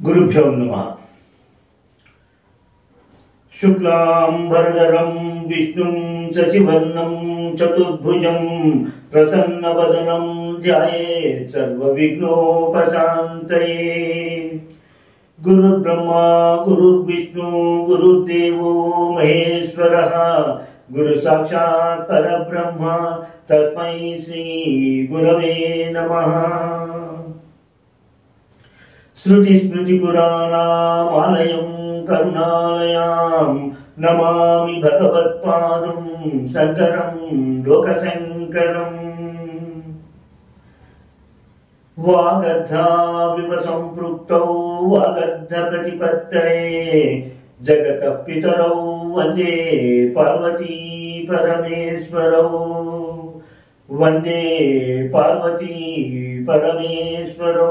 గురుభ్యో నమః. శుక్లాంబరధరం విష్ణుం శశివర్ణం చతుర్భుజం ప్రసన్నవదనం ధ్యాయేత్ సర్వవిఘ్నోపశాంతయే. గురుర్బ్రహ్మా గురుర్విష్ణు గురుర్దేవో మహేశ్వరః గురు సాక్షాత్ పరబ్రహ్మ తస్మై శ్రీ గురవే నమః. శృతి స్మృతి పురాణామాలయం కరుణాలయాం నమామి భగవత్పాదం శంకరం లోకశంకరం. వాగర్ధావివ సంపృక్తౌ వాగర్ధ ప్రతిపత్తయే జగతః పితరౌ వందే పార్వతీ పరమేశ్వరౌ. వందే పార్వతీ పరమేశ్వరౌ.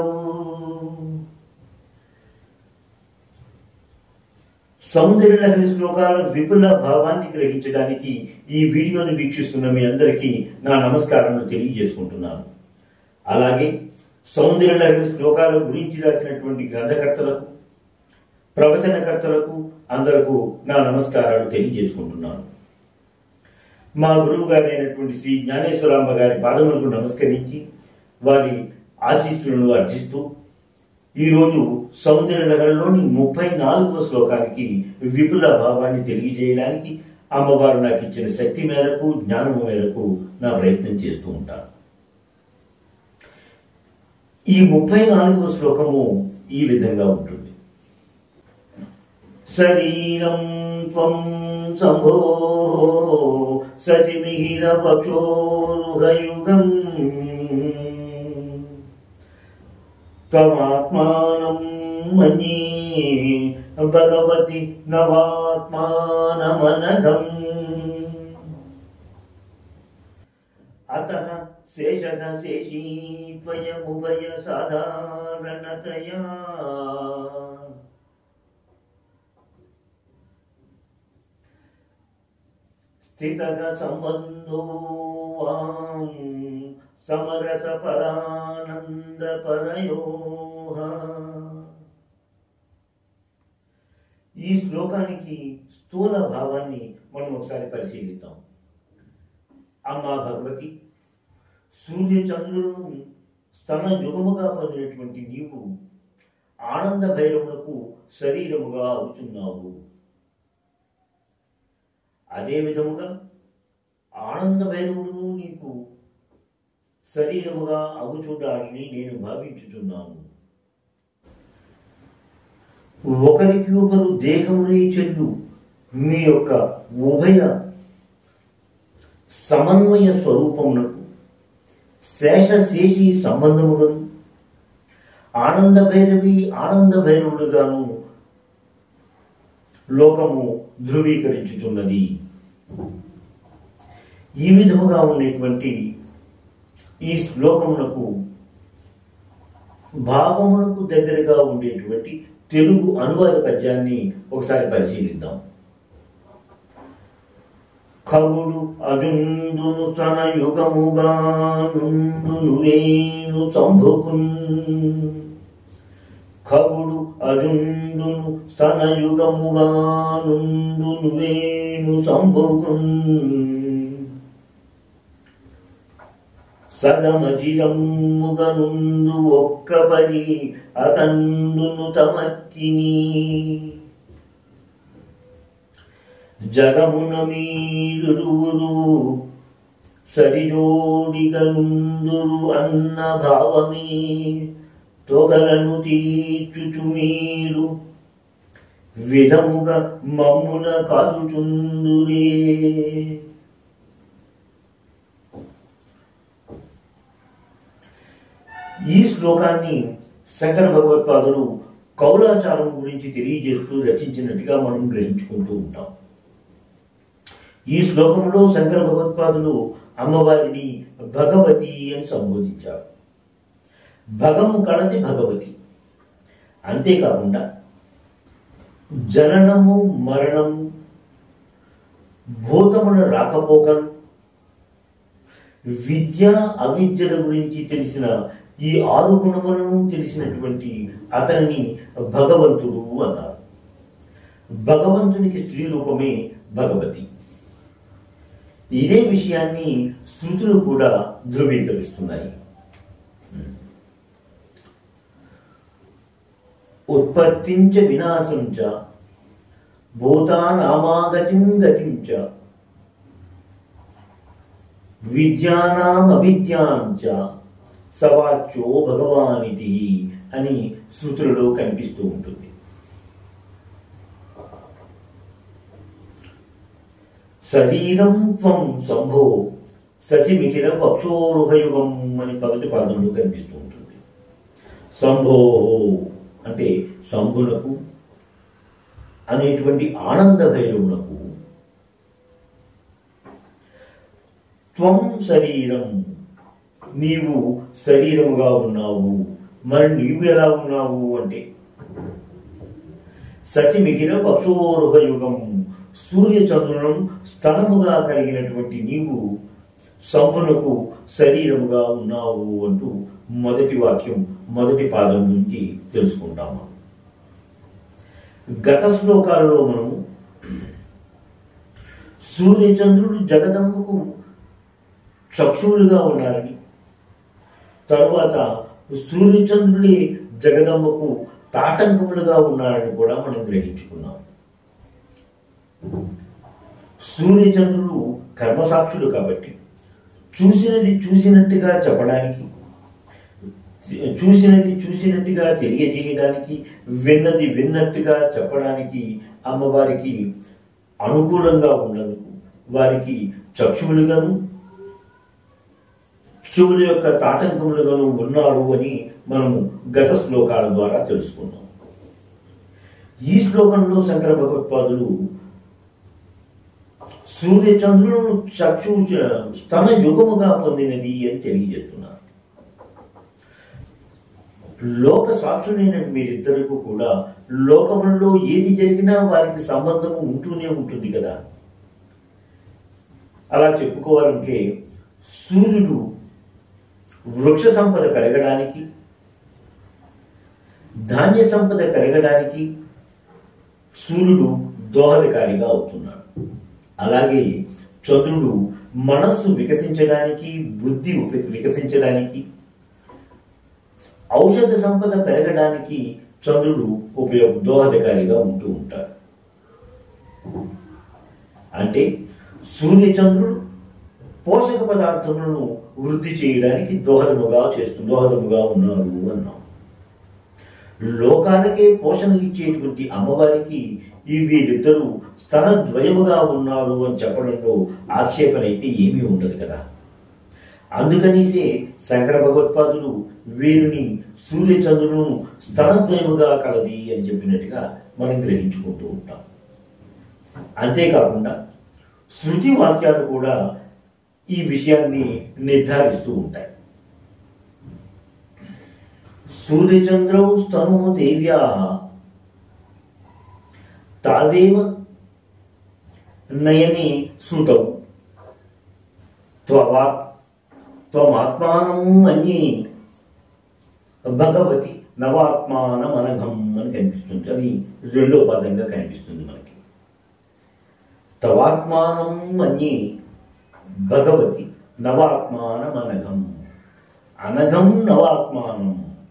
సౌందర్యలహరి శ్లోకాల విపుల భావాన్ని గ్రహించడానికి ఈ వీడియోని వీక్షిస్తున్న మీ అందరికీ నా నమస్కారాలను తెలియజేసుకుంటున్నాను. అలాగే సౌందర్యలహరి శ్లోకాల గురించి రాసినటువంటి గ్రంథకర్తలకు, ప్రవచనకర్తలకు అందరకు నా నమస్కారాలు తెలియజేసుకుంటున్నాను. మా గురువు గారైనటువంటి శ్రీ జ్ఞానేశ్వరాంబ గారి పాదములకు నమస్కరించి వారి ఆశీస్సులను అర్చిస్తూ ఈరోజు సౌందర్యలహరిలోని 34వ శ్లోకానికి విపుల భావాన్ని తెలియజేయడానికి అమ్మవారు నాకు ఇచ్చిన శక్తి మేరకు, జ్ఞానము మేరకు నా ప్రయత్నం చేస్తూ ఉంటాను. ఈ 34వ శ్లోకము ఈ విధంగా ఉంటుంది. శరీరం త్వం సంభో శశిమిహిర పక్షోరుహయుగం త్వమాత్మానం మన్యే భగవతి నవాత్మానమనఘం. అతః శేషః శేషీ త్వయముభయ సాధారణతయా స్థితః సంబంధో వాం సమరస పరానంద పరయోః. ఈ శ్లోకానికి స్థూల భావాన్ని మనం ఒకసారి పరిశీలిద్దాం. అమ్మా భగవతి, సూర్య చంద్రులను స్తన యుగముగా పొందినటువంటి నీవు ఆనంద భైరవులకు శరీరముగా అవుతున్నావు. అదే విధముగా ఆనంద భైరవుడు నీకు శరీరముగా అగుచుడాలని నేను భావించుచున్నాను. ఒకరికి ఒకరు దేహమునే చెల్లు మీ యొక్క ఉభయ సమన్వయ స్వరూపమునకు శేషశేషి సంబంధములను ఆనంద భైరవి ఆనంద భైరవులుగాను లోకము ధృవీకరించుచున్నది. ఈ విధముగా ఉండేటువంటి ఈ శ్లోకమునకు భావమునకు దగ్గరగా ఉండేటువంటి తెలుగు అనువాద పద్యాన్ని ఒకసారి పరిశీలిద్దాం. ఖగుడు అజుందును తన యుగముగా నుండును వేణు సంభుకున్. ఖగుడు అజుందును తన యుగముగా నుండును వేణు సంభుకున్. సగమజిరమ్ముగనుందు ఒక్కపరి అతండును తమక్కిని. జగమున మీరురువురు సరిజోడిగనుందురు అన్న భావమే తొగలను తీర్చుచు మీరు విధముగా మమ్మున కాదుచుందురే. ఈ శ్లోకాన్ని శంకర భగవత్పాదులు కౌలాచారం గురించి తెలియజేస్తూ రచించినట్టుగా మనం గ్రహించుకుంటూ ఉంటాం. ఈ శ్లోకంలో శంకర భగవత్పాదులు అమ్మవారిని భగవతి అని సంబోధించారు. భగము కళది భగవతి. అంతేకాకుండా జననము మరణము, భూతముల రాకపోకలు, విద్య అవిద్యల గురించి తెలిసిన ఈ 6 గుణములను తెలిసినటువంటి అతనిని భగవంతుడు అన్నారు. భగవంతునికి స్త్రీ రూపమే భగవతి. ఇదే విషయాన్ని శృతులు కూడా ధృవీకరిస్తున్నాయి. ఉత్పత్తించ వినాశంచ భూతానామాగతిం గతించ విద్యానాం అవిద్యాంచ సవాచ్యో భగవానితి అని శృతులలో కనిపిస్తూ ఉంటుంది. శరీరం త్వం శంభో శశిమిఖిల పక్షోరుహయుగం అని 1వ పాదంలో కనిపిస్తూ ఉంటుంది. శంభో అంటే శంభునకు అనేటువంటి ఆనంద భైరవునకు, త్వం శరీరం నీవు శరీరముగా ఉన్నావు. మరి నీవు ఎలా ఉన్నావు అంటే శశిమిఖిల పక్షోరుహయుగం సూర్యచంద్రులను స్తనముగా కలిగినటువంటి నీవు శంభునకు శరీరముగా ఉన్నావు అంటూ మొదటి వాక్యం 1వ పాదం నుంచి తెలుసుకుంటాము. గత శ్లోకాలలో మనము సూర్యచంద్రుడు జగదంబకు చక్షువులుగా ఉన్నారని, తరువాత సూర్యచంద్రుడే జగదంబకు తాటంకములుగా ఉన్నారని కూడా మనం గ్రహించుకున్నాం. సూర్యచంద్రుడు కర్మసాక్షులు కాబట్టి చూసినది చూసినట్టుగా చెప్పడానికి, చూసినది చూసినట్టుగా తెలియజేయడానికి, విన్నది విన్నట్టుగా చెప్పడానికి అమ్మవారికి అనుకూలంగా ఉన్నందుకు వారికి చక్షువులుగాను చెవుల యొక్క తాటంకములుగాను ఉన్నారు అని మనము గత శ్లోకాల ద్వారా తెలుసుకున్నాం. ఈ శ్లోకంలో శంకర భగవత్పాదులు సూర్యచంద్రులను చక్షు స్తన యుగముగా పొందినది అని తెలియజేస్తున్నారు. లోక సాక్షులైన మీరిద్దరికీ కూడా లోకములలో ఏది జరిగినా వారికి సంబంధము ఉంటూనే ఉంటుంది కదా. అలా చెప్పుకోవాలంటే సూర్యుడు వృక్ష సంపద పెరగడానికి, ధాన్య సంపద పెరగడానికి సూర్యుడు దోహదకారిగా అవుతున్నాడు. అలాగే చంద్రుడు మనస్సు వికసించడానికి, బుద్ధి వికసించడానికి, ఔషధ సంపద పెరగడానికి చంద్రుడు దోహదకారిగా ఉంటూ ఉంటాడు. అంటే సూర్యచంద్రుడు పోషక పదార్థములను వృద్ధి చేయడానికి దోహదముగా ఉన్నారు అన్నాం. లోకాలకే పోషణ ఇచ్చేటువంటి అమ్మవారికి ఈ వీరిద్దరూ స్తనద్వయముగా ఉన్నారు అని చెప్పడంలో ఆక్షేపణ అయితే ఏమీ ఉండదు కదా. అందుకనిసే శంకర భగవత్పాదులు వీరిని సూర్యచంద్రులను స్తనద్వయముగా కలది అని చెప్పినట్టుగా మనం గ్రహించుకుంటూ ఉంటాం. అంతేకాకుండా శృతి వాక్యాలు కూడా ఈ విషయాన్ని నిర్ధారిస్తూ ఉంటాయి. సూర్యచంద్రౌ స్తనో దేవ్యా తావేవ నయని శృతౌ త్వమాత్మానం మన్యే భగవతి నవాత్మానం అనఘం అని కనిపిస్తుంది. అది 2వ పదంగా కనిపిస్తుంది మనకి. తవాత్మానం మన్యే భగవతి నవాత్మానం అనఘం. అనఘం నవాత్మానం.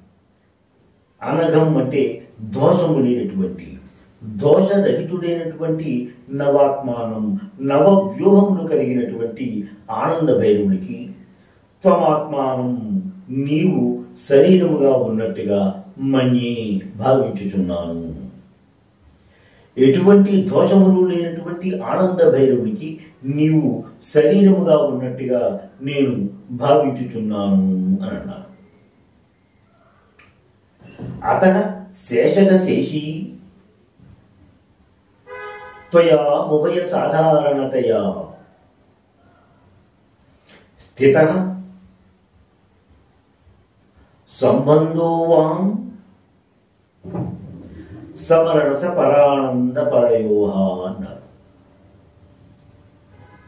అనఘం అంటే దోషము లేనటువంటి, దోషరహితుడైనటువంటి నవాత్మానం, నవ వ్యూహములు కలిగినటువంటి ఆనంద భైరవునికి త్వమాత్మానం నీవు శరీరముగా ఉన్నట్టుగా మన్యే భావించుచున్నాను. ఎటువంటి దోషములు లేనటువంటి ఆనంద భైరవునికి నీవు శరీరముగా ఉన్నట్టుగా నేను భావించుచున్నాను అని అన్నాను. అతః శేషగ శేషీ త్వయా ఉభయ సాధారణతయా స్థితః సంబంధో వాం సమరణస పరానంద పరయోహ అన్నారు.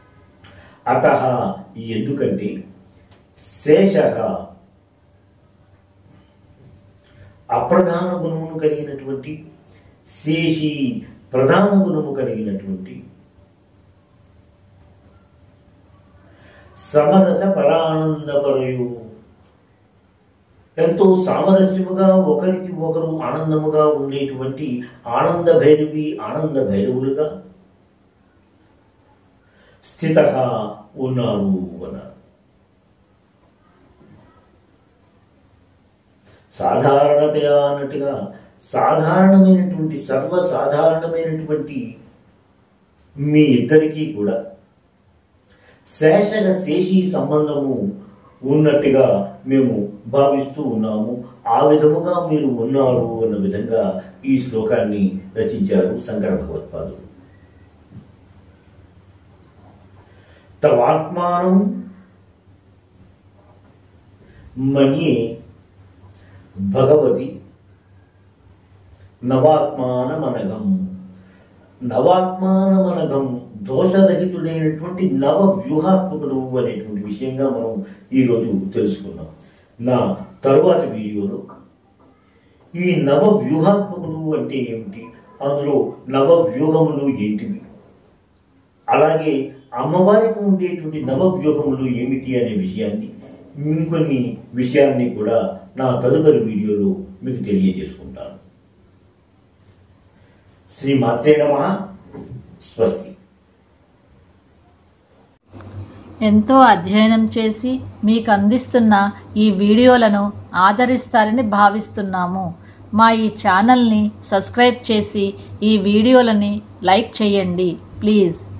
అతః ఎందుకంటే శేషః అప్రధాన గుణమును కలిగినటువంటి, శేషి ప్రధాన గుణము కలిగినటువంటి, సమరస పరానందపరయు, ఎంతో సామరస్యముగా ఒకరికి ఒకరు ఆనందముగా ఉండేటువంటి ఆనంద భైరవి, ఆనంద భైరవులుగా స్థిత ఉన్నారు అన్నారు. సాధారణతయా అన్నట్టుగా సాధారణమైనటువంటి, సర్వసాధారణమైనటువంటి మీ ఇద్దరికీ కూడా శేషగ శేషి సంబంధము ఉన్నట్టుగా మేము భావిస్తూ ఉన్నాము. ఆ విధముగా మీరు ఉన్నారు అన్న విధంగా ఈ శ్లోకాన్ని రచించారు శంకర భగవత్పాదులు. తవాత్మానం మన్యే భగవతి నవాత్మానమనఘం. నవాత్మానమనఘం దోషరహితుడైనటువంటి నవ వ్యూహాత్మకుడు అనేటువంటి విషయంగా మనం ఈరోజు తెలుసుకున్నాం. నా తరువాతి వీడియోలో ఈ నవ వ్యూహాత్మకుడు అంటే ఏమిటి, అందులో నవ వ్యూహములు ఏంటివి, అలాగే అమ్మవారికి ఉండేటువంటి నవ వ్యూహములు ఏమిటి అనే విషయాన్ని, ఇంకొన్ని విషయాన్ని కూడా నా తదుపరి వీడియోలో మీకు తెలియజేసుకుంటాను. శ్రీ మాత్రే నమః. స్వస్తి. ఎంతో అధ్యయనం చేసి మీకు అందిస్తున్న ఈ వీడియోలను ఆదరిస్తారని భావిస్తున్నాము. మా ఈ ఛానల్ని సబ్స్క్రైబ్ చేసి ఈ వీడియోలని లైక్ చేయండి ప్లీజ్.